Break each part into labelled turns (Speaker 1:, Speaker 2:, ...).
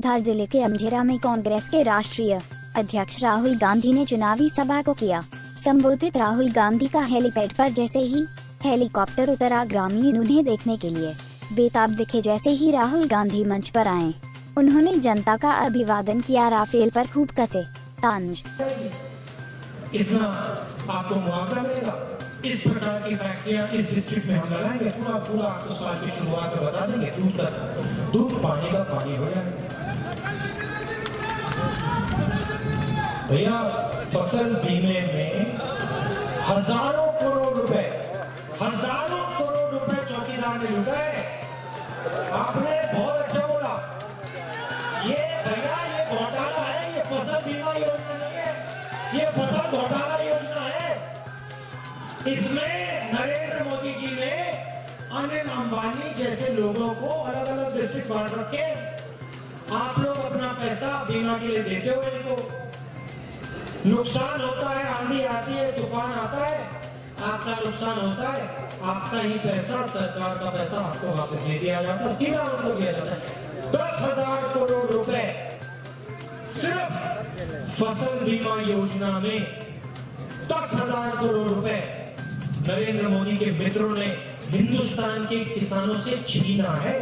Speaker 1: धार जिले के अमझेरा में कांग्रेस के राष्ट्रीय अध्यक्ष राहुल गांधी ने चुनावी सभा को किया संबोधित। राहुल गांधी का हेलीपैड पर जैसे ही हेलीकॉप्टर उतरा, ग्रामीण उन्हें देखने के लिए बेताब दिखे। जैसे ही राहुल गांधी मंच पर आए, उन्होंने जनता का अभिवादन किया, राफेल पर खूब कसे तांज।
Speaker 2: इतना आपको मुआवजा मिलेगा, इस प्रकार की फैक्ट्रियां इस डिस्ट्रिक्ट में हम लगाएंगे, पूरा आपको साल की शुरुआत में बता देंगे, दूध पानी का पानी हो जाएगा। भैया फसल बीमे में हजारों करोड़ रुपए चौकीदार ने लूटा है। आपने बहुत अच्छा बोला, ये भैया ये घोटाला है, ये फसल बीमा योजना नहीं है, ये फसल घोटाला योजना है। इसमें नरेंद्र मोदी जी ने अनिल अंबानी जैसे लोगों को अलग अलग डिस्ट्रिक्ट बांट रखे। आप लोग अपना पैसा बीमा के लिए देते हो, इनको नुकसान होता है, आंधी आती है, तूफान आता है, आपका नुकसान होता है, आपका ही पैसा, सरकार का पैसा आपको वापस दे दिया जाता है, सीधा उनको दिया जाता है। 10,000 करोड़ रुपए सिर्फ फसल बीमा योजना में 10,000 करोड़ रुपए नरेंद्र मोदी के मित्रों ने हिंदुस्तान के किसानों से छीना है।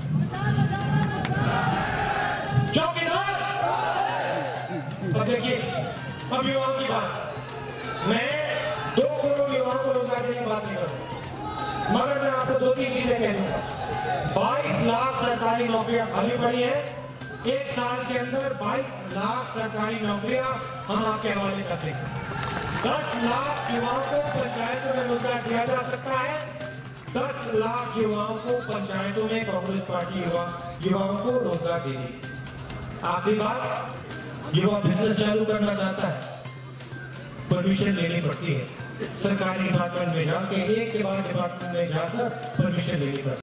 Speaker 2: चौकीदार, अब देखिए, अब युवाओं की बात, मैं 2 करोड़ युवाओं को रोजगार देने की बात नहीं करूं, मगर मैं आपको 2-3 चीजें कह दूंगा। 22 लाख सरकारी नौकरियां खाली पड़ी है, 1 साल के अंदर 22 लाख सरकारी नौकरियां हम आपके हवाले कर देंगे। 10 लाख युवाओं को पंचायतों में रोजगार दिया जा सकता है। 10 लाख युवाओं को पंचायतों में कांग्रेस पार्टी युवाओं को रोजगार देगी। आखिरी बात, युवा बिजनेस चालू करना चाहता है, परमिशन लेनी पड़ती है, सरकारी डिपार्टमेंट में जाके एक के बाद डिपार्टमेंट में जाकर परमिशन लेनी पड़ती है।